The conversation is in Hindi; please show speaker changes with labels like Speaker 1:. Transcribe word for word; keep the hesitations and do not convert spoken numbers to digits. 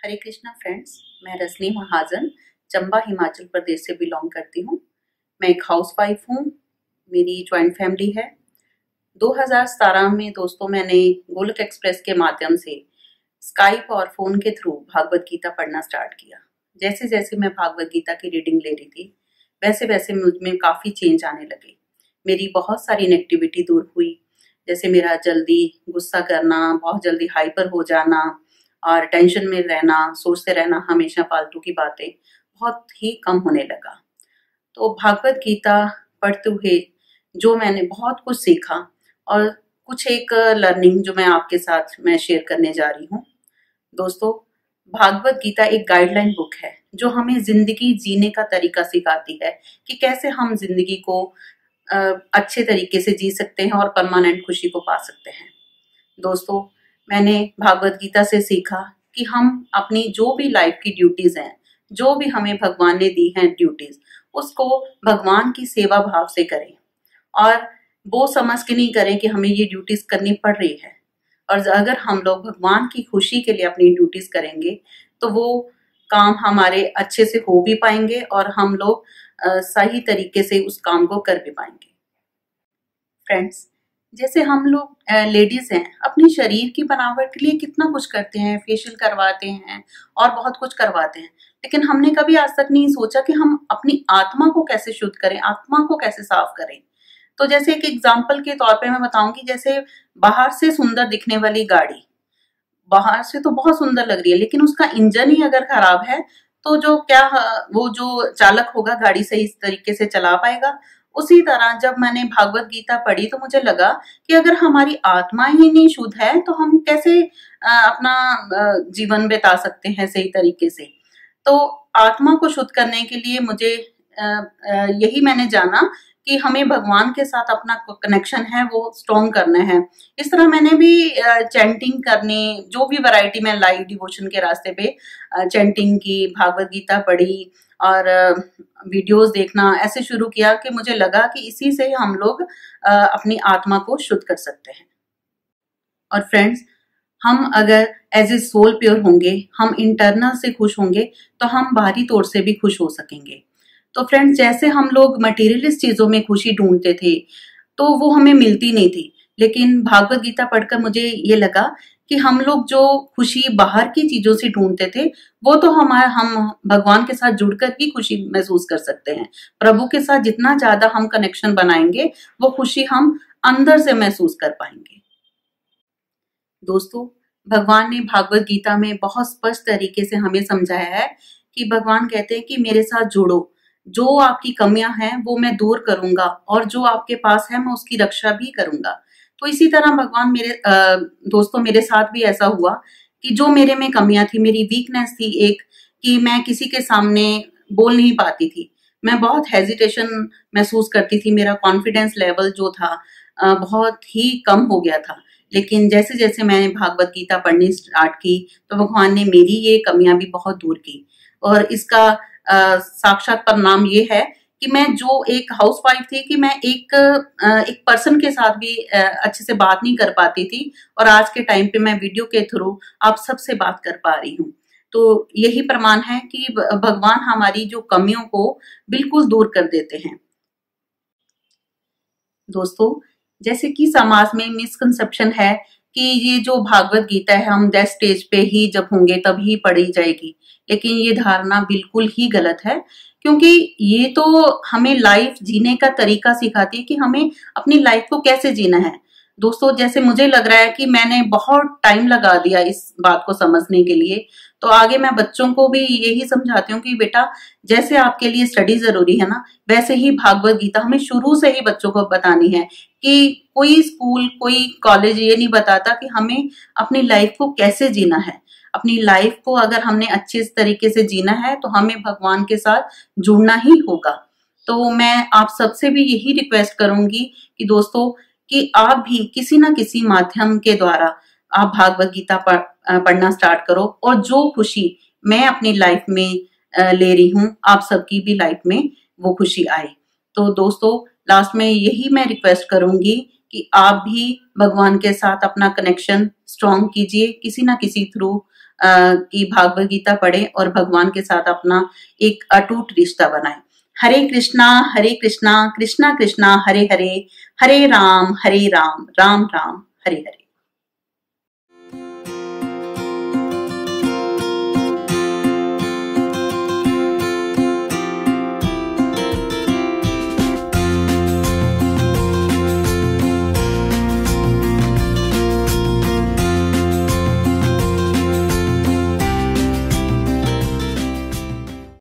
Speaker 1: हरे कृष्णा फ्रेंड्स, मैं रजनी महाजन चंबा हिमाचल प्रदेश से बिलोंग करती हूँ। मैं एक हाउस वाइफ हूँ। मेरी जॉइंट फैमिली है। दो हज़ार सत्रह में दोस्तों मैंने गोलोक एक्सप्रेस के माध्यम से स्काइप और फोन के थ्रू भागवत गीता पढ़ना स्टार्ट किया। जैसे जैसे मैं भागवत गीता की रीडिंग ले रही थी वैसे वैसे मुझ में काफ़ी चेंज आने लगे। मेरी बहुत सारी नेगेटिविटी दूर हुई, जैसे मेरा जल्दी गुस्सा करना, बहुत जल्दी हाइपर हो जाना और टेंशन में रहना, सोचते रहना हमेशा फालतू की बातें, बहुत ही कम होने लगा। तो भागवत गीता पढ़ते हुए जो मैंने बहुत कुछ सीखा और कुछ एक लर्निंग जो मैं आपके साथ मैं शेयर करने जा रही हूँ। दोस्तों, भागवत गीता एक गाइडलाइन बुक है जो हमें जिंदगी जीने का तरीका सिखाती है कि कैसे हम जिंदगी को अच्छे तरीके से जी सकते हैं और परमानेंट खुशी को पा सकते हैं। दोस्तों, मैंने भागवत गीता से सीखा कि हम अपनी जो भी लाइफ की ड्यूटीज हैं, जो भी हमें भगवान ने दी हैं ड्यूटीज, उसको भगवान की सेवा भाव से करें और वो समझ के नहीं करें कि हमें ये ड्यूटीज करनी पड़ रही है। और अगर हम लोग भगवान की खुशी के लिए अपनी ड्यूटीज करेंगे तो वो काम हमारे अच्छे से हो भी पाएंगे और हम लोग सही तरीके से उस काम को कर भी पाएंगे। फ्रेंड्स, जैसे हम लोग लेडीज हैं, अपनी शरीर की बनावट के लिए कितना कुछ करते हैं, फेशियल करवाते हैं और बहुत कुछ करवाते हैं, लेकिन हमने कभी आज तक नहीं सोचा कि हम अपनी आत्मा को कैसे शुद्ध करें, आत्मा को कैसे साफ करें। तो जैसे एक एग्जाम्पल के तौर पे मैं बताऊंगी, जैसे बाहर से सुंदर दिखने वाली गाड़ी, बाहर से तो बहुत सुंदर लग रही है, लेकिन उसका इंजन ही अगर खराब है तो जो क्या वो जो चालक होगा गाड़ी सही तरीके से चला पाएगा। उसी तरह जब मैंने भागवत गीता पढ़ी तो मुझे लगा कि अगर हमारी आत्मा ही नहीं शुद्ध है तो हम कैसे अपना जीवन बिता सकते हैं सही तरीके से। तो आत्मा को शुद्ध करने के लिए मुझे यही मैंने जाना कि हमें भगवान के साथ अपना कनेक्शन है वो स्ट्रॉन्ग करना है। इस तरह मैंने भी चैंटिंग करने, जो भी वैरायटी में लाइव डिवोशन के रास्ते पे चैंटिंग की, भागवत गीता पढ़ी और वीडियोस देखना ऐसे शुरू किया कि मुझे लगा कि इसी से हम लोग अपनी आत्मा को शुद्ध कर सकते हैं। और फ्रेंड्स, हम अगर एज ए सोल प्योर होंगे, हम इंटरनल से खुश होंगे तो हम बाहरी तौर से भी खुश हो सकेंगे। तो फ्रेंड्स, जैसे हम लोग मटेरियलिस्ट चीजों में खुशी ढूंढते थे तो वो हमें मिलती नहीं थी, लेकिन भागवत गीता पढ़कर मुझे ये लगा कि हम लोग जो खुशी बाहर की चीजों से ढूंढते थे वो तो हमारे हम भगवान के साथ जुड़कर ही खुशी महसूस कर सकते हैं। प्रभु के साथ जितना ज्यादा हम कनेक्शन बनाएंगे वो खुशी हम अंदर से महसूस कर पाएंगे। दोस्तों, भगवान ने भागवत गीता में बहुत स्पष्ट तरीके से हमें समझाया है कि भगवान कहते हैं कि मेरे साथ जुड़ो, जो आपकी कमियां हैं वो मैं दूर करूंगा और जो आपके पास है मैं उसकी रक्षा भी करूंगा। तो इसी तरह भगवान मेरे आ, दोस्तों मेरे साथ भी ऐसा हुआ कि जो मेरे में कमियां थी, मेरी वीकनेस थी एक, कि मैं किसी के सामने बोल नहीं पाती थी, मैं बहुत हेजिटेशन महसूस करती थी, मेरा कॉन्फिडेंस लेवल जो था आ, बहुत ही कम हो गया था। लेकिन जैसे जैसे मैंने भागवत गीता पढ़नी स्टार्ट की तो भगवान ने मेरी ये कमियां भी बहुत दूर की। और इसका साक्षात परिणाम ये है कि मैं जो एक हाउसवाइफ थी कि मैं एक एक पर्सन के साथ भी अच्छे से बात नहीं कर पाती थी, और आज के टाइम पे मैं वीडियो के थ्रू आप सबसे बात कर पा रही हूँ। तो यही प्रमाण है कि भगवान हमारी जो कमियों को बिल्कुल दूर कर देते हैं। दोस्तों, जैसे कि समाज में मिसकंसेप्शन है कि ये जो भागवत गीता है हम डेथ स्टेज पे ही जब होंगे तभी पढ़ी जाएगी, लेकिन ये धारणा बिल्कुल ही गलत है, क्योंकि ये तो हमें लाइफ जीने का तरीका सिखाती है कि हमें अपनी लाइफ को कैसे जीना है। दोस्तों, जैसे मुझे लग रहा है कि मैंने बहुत टाइम लगा दिया इस बात को समझने के लिए, तो आगे मैं बच्चों को भी यही समझाती हूँ कि बेटा, जैसे आपके लिए स्टडी जरूरी है ना, वैसे ही भागवत गीता हमें शुरू से ही बच्चों को बतानी है। कि कोई स्कूल, कोई कॉलेज ये नहीं बताता कि हमें अपनी लाइफ को कैसे जीना है। अपनी लाइफ को अगर हमने अच्छे तरीके से जीना है तो हमें भगवान के साथ जुड़ना ही होगा। तो मैं आप सबसे भी यही रिक्वेस्ट करूंगी कि दोस्तों, कि आप भी किसी ना किसी माध्यम के द्वारा आप भागवत गीता पढ़ना स्टार्ट करो, और जो खुशी मैं अपनी लाइफ में ले रही हूँ आप सबकी भी लाइफ में वो खुशी आए। तो दोस्तों, लास्ट में यही मैं रिक्वेस्ट करूंगी कि आप भी भगवान के साथ अपना कनेक्शन स्ट्रॉन्ग कीजिए, किसी ना किसी थ्रू की भागवत गीता पढ़ें और भगवान के साथ अपना एक अटूट रिश्ता बनाएं। हरे कृष्णा हरे कृष्णा कृष्णा कृष्णा हरे हरे, हरे राम हरे राम राम राम हरे हरे।